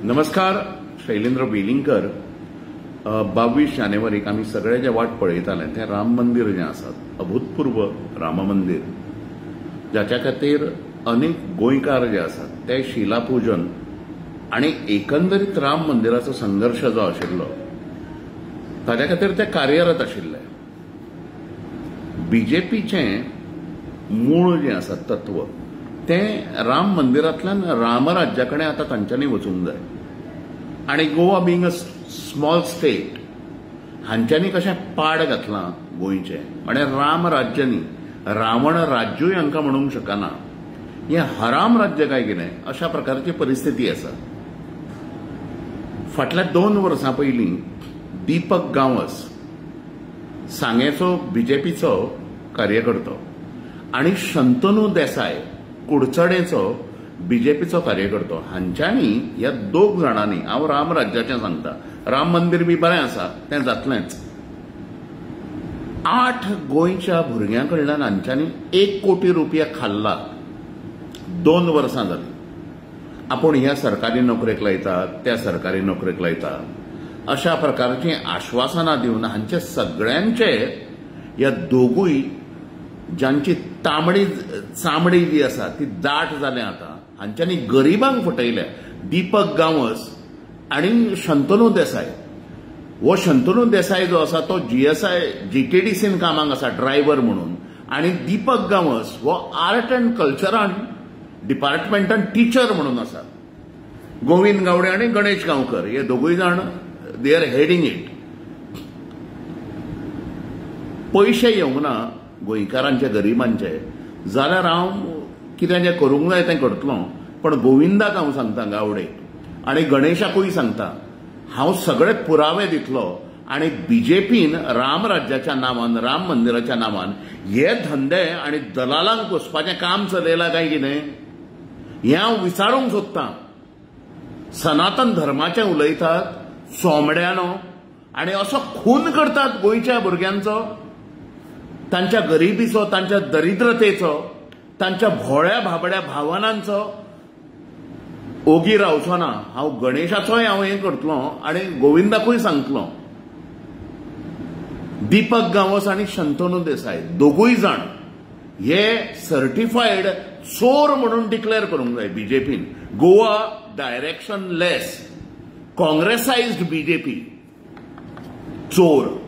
नमस्कार. शैलेंद्र वेलिंगकर. 22 जानेवारीक आम्ही सगळे जे वाट पळयताले ते राम मंदिर जे आसात, अभूतपूर्व राम मंदिर, जाच्या खातीर अनेक गोंयकार जे आसात ते शिलापूजन आणि एकंदरीत राम मंदिराचो संघर्ष जो आशिल्लो ताच्या खातीर ते कार्यरत आशिल्ले. बीजेपीचें मूळ जे आसा तत्व ते राम मंदिरांतल्यान रामराज्याकडे आता तांच्यांनी वचूंक जाय. आणि Goa being a small state हांच्यांनी कशें पाड घातलां गोंयचें आणि राम राज्य न्ही, रावण राज्यूय हांकां म्हणूंक शकना. हें हराम राज्य काय कितें अशा प्रकारची परिस्थिती आसा. फाटल्या 2 वर्सां पयलीं दीपक गांवस सांगेचो बीजेपीचो कार्यकर्तो आणि शंतनू देसाय कुडचडेचो बीजेपीचो कार्यकर्तो हांच्यांनी ह्या 2 जाणांनी, हांव राम राज्याचें सांगता, राम मंदिर बी बरें आसा तें जातलेंच, 8 गोंयच्या भुरग्यां कडल्यान हांच्यांनी 1 कोटी रुपया खाल्ला. 2 वर्सां जालीं. आपूण ह्या सरकारी नोकरेक लायतात, त्या सरकारी नोकरेक लायतात अशा प्रकारची आश्वासनां दिवन हांचे सगळ्यांचे ह्या दोगूय ज्यांची चामडी जी आसा ती दाट जाल्या आता, हांच्यांनी गरिबांक फटयल्या. दीपक गांवस आणि शंतनू देसाय. हो शंतनू देसाय जो आसा तो जीटीडीसीन कामाक आसा ड्रायव्हर म्हणून, आणि दीपक गांवस हो आर्ट अँड कल्चरान डिपार्टमेंटान टीचर म्हणून आसा. गोविंद गावडे आणि गणेश गांवकर हे दोगूय जाण दे आर हेडिंग इट. पयशे येवंक ना गोंयकारांचे, गरिबांचे, जाल्यार हांव कितें जें करूंक जाय तें करतलों. पण गोविंदाक हांव सांगता, गावडे आनी गणेशाकूय सांगता, हांव सगळे पुरावे दितलो. आणि बीजेपीन राम राज्याच्या नांवान, राम मंदिराच्या नांवान हे धंदे आणि दलालांक पोसपाचें काम चलयलां काय कितें हें हांव विचारूंक सोदतां. सनातन धर्माचें उलयतात सोमड्यानो आणि असो खून करतात गोंयच्या भुरग्यांचो, तांच्या गरिबीचो, तांच्या दरिद्रतेचो, तांच्या भोळ्या भाबड्या भावनांचो ओगी रावचो ना. हांव गणेशाचोय हांव हें करतलों आणि गोविंदाकूय सांगतलों. दीपक गांवस आणि शंतनू देसाय दोगूय जाण हे सर्टिफायड चोर म्हणून डिक्लेअर करूंक जाय बीजेपीन. Goa direction less congressised BJP चोर.